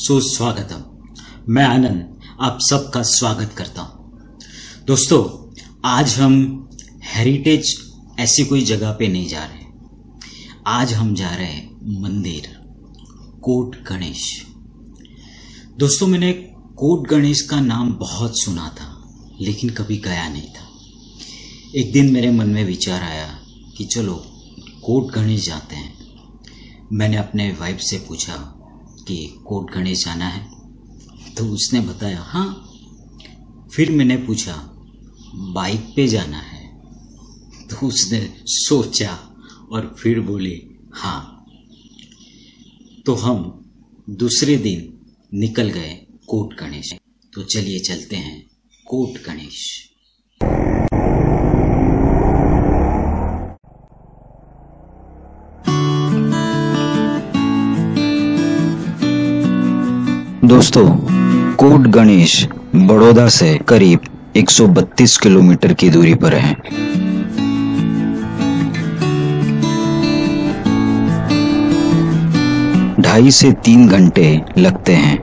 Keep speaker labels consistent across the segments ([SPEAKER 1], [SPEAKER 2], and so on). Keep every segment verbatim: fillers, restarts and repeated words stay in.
[SPEAKER 1] सुस्वागतम। मैं आनंद आप सबका स्वागत करता हूं। दोस्तों, आज हम हेरिटेज ऐसी कोई जगह पे नहीं जा रहे। आज हम जा रहे हैं मंदिर कोट गणेश। दोस्तों, मैंने कोट गणेश का नाम बहुत सुना था, लेकिन कभी गया नहीं था। एक दिन मेरे मन में विचार आया कि चलो कोट गणेश जाते हैं। मैंने अपने वाइफ से पूछा कि कोट गणेश जाना है, तो उसने बताया हाँ। फिर मैंने पूछा बाइक पे जाना है, तो उसने सोचा और फिर बोले हाँ। तो हम दूसरे दिन निकल गए कोट गणेश। तो चलिए चलते हैं कोट गणेश।
[SPEAKER 2] दोस्तों, कोट गणेश बड़ौदा से करीब एक सौ बत्तीस किलोमीटर की दूरी पर है। ढाई से तीन घंटे लगते हैं।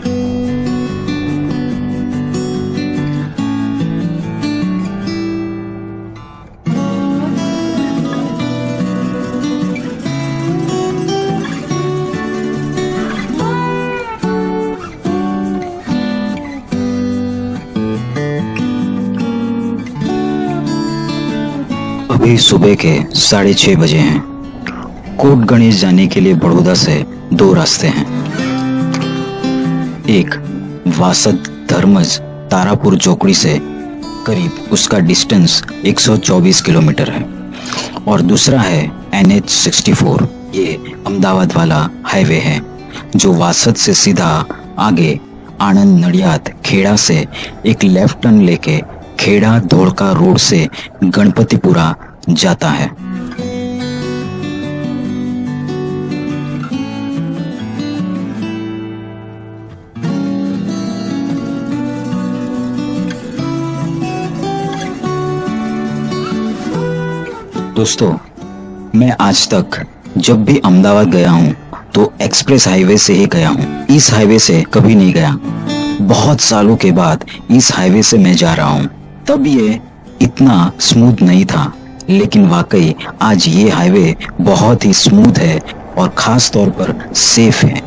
[SPEAKER 2] अभी सुबह के साढ़े छह बजे हैं। कोट गणेश जाने के लिए बड़ौदा से दो रास्ते हैं। एक वासद धर्मज तारापुर चौकड़ी से करीब उसका डिस्टेंस एक सौ चौबीस किलोमीटर है, और दूसरा है एन एच सिक्सटी फोर। ये अहमदाबाद वाला हाईवे है जो वासद से सीधा आगे आनंद नडियाद खेड़ा से एक लेफ्ट टर्न लेके खेड़ा धोड़का रोड से गणपतिपुरा जाता है। दोस्तों, मैं आज तक जब भी अहमदाबाद गया हूँ तो एक्सप्रेस हाईवे से ही गया हूँ। इस हाईवे से कभी नहीं गया। बहुत सालों के बाद इस हाईवे से मैं जा रहा हूँ। तब ये इतना स्मूथ नहीं था, लेकिन वाकई आज ये हाईवे बहुत ही स्मूथ है और खास तौर पर सेफ है।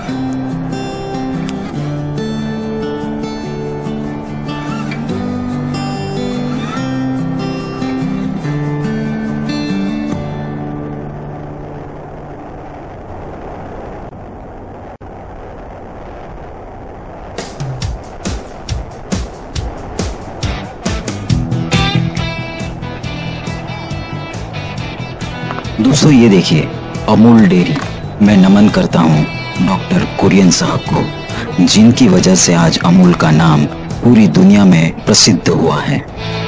[SPEAKER 2] दोस्तों, ये देखिए अमूल डेयरी। मैं नमन करता हूँ डॉक्टर कुरियन साहब को, जिनकी वजह से आज अमूल का नाम पूरी दुनिया में प्रसिद्ध हुआ है।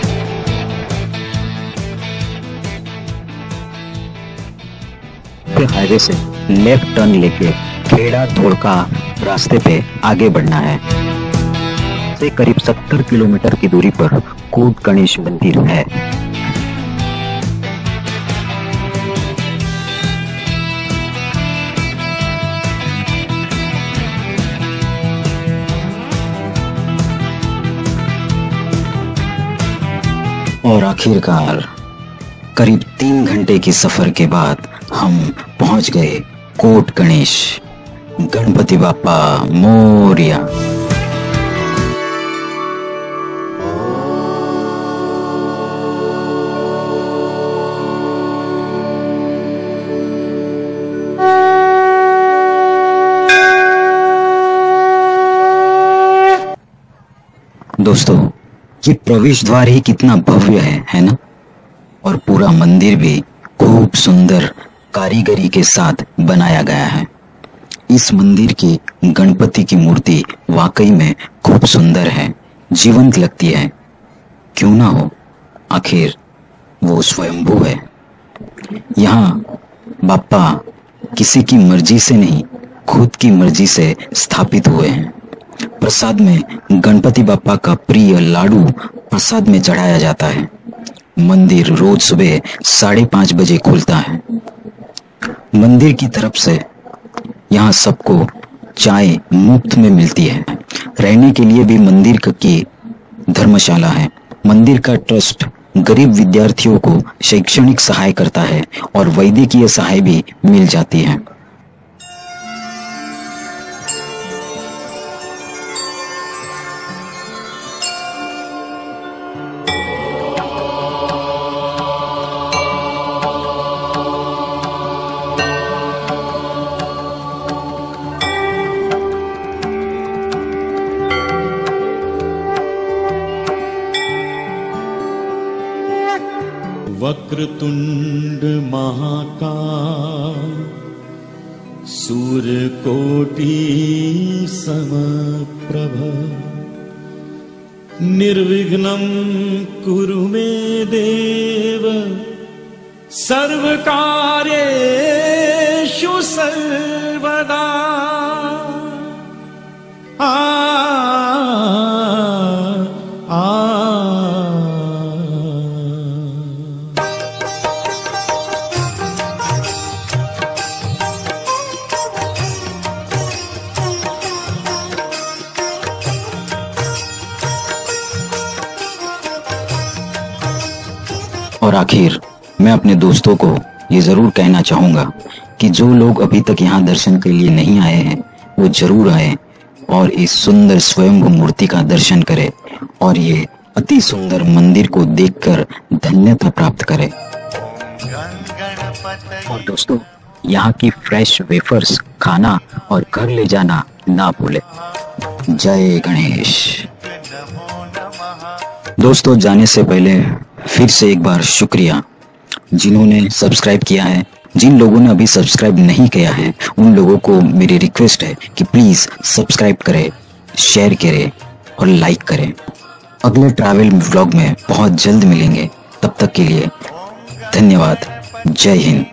[SPEAKER 2] हाईवे से लेफ्ट टर्न लेके खेड़ा धोड़का रास्ते पे आगे बढ़ना है। से करीब सत्तर किलोमीटर की दूरी पर कोट गणेश मंदिर है। और आखिरकार करीब तीन घंटे की सफर के बाद हम पहुंच गए कोट गणेश। गणपति बाप्पा मोरिया। दोस्तों, ये प्रवेश द्वार ही कितना भव्य है है ना? और पूरा मंदिर भी खूब सुंदर कारीगरी के साथ बनाया गया है। इस मंदिर की गणपति की मूर्ति वाकई में खूब सुंदर है, जीवंत लगती है। क्यों ना हो, आखिर वो स्वयंभू है। यहाँ बाप्पा किसी की मर्जी से नहीं, खुद की मर्जी से स्थापित हुए हैं। प्रसाद में गणपति बाप्पा का प्रिय लाडू प्रसाद में चढ़ाया जाता है। मंदिर रोज सुबह साढ़े पांच बजे खुलता है। मंदिर की तरफ से यहाँ सबको चाय मुफ्त में मिलती है। रहने के लिए भी मंदिर की धर्मशाला है। मंदिर का ट्रस्ट गरीब विद्यार्थियों को शैक्षणिक सहाय करता है और वैद्यकीय सहाय भी मिल जाती है।
[SPEAKER 3] वक्रतुंड महाकाय सूर्यकोटि समप्रभ निर्विघ्नं कुरु मे देव सर्वकार्येषु सर्वदा। आ आ
[SPEAKER 2] और आखिर मैं अपने दोस्तों को ये जरूर कहना चाहूंगा कि जो लोग अभी तक यहाँ दर्शन के लिए नहीं आए हैं वो जरूर आए और इस सुंदर स्वयंभू मूर्ति का दर्शन करें और ये अति सुंदर मंदिर को देखकर धन्यता प्राप्त करें। और दोस्तों, यहाँ की फ्रेश वेफर्स खाना और घर ले जाना ना भूले। जय गणेश। दोस्तों, जाने से पहले फिर से एक बार शुक्रिया जिन्होंने सब्सक्राइब किया है। जिन लोगों ने अभी सब्सक्राइब नहीं किया है उन लोगों को मेरी रिक्वेस्ट है कि प्लीज सब्सक्राइब करें, शेयर करें और लाइक करें। अगले ट्रैवल व्लॉग में बहुत जल्द मिलेंगे। तब तक के लिए धन्यवाद। जय हिंद।